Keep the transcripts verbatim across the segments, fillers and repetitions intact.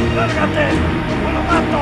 ¡Lárgate! ¡O lo mato!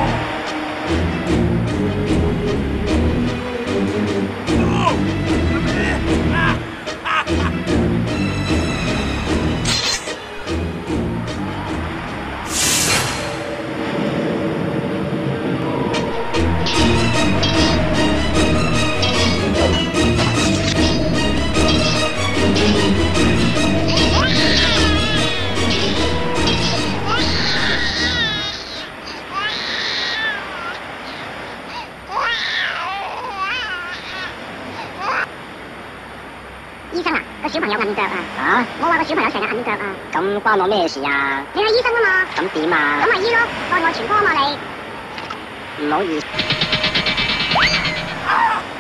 醫生啊，個小朋友硬腳啊！ 嚇！ 我話個小朋友成日硬腳啊！ 咁關我咩事啊？ 你係醫生啊嘛？ 咁點啊？ 咁咪醫咯，愛愛全科啊嘛你！ 唔好意思。 啊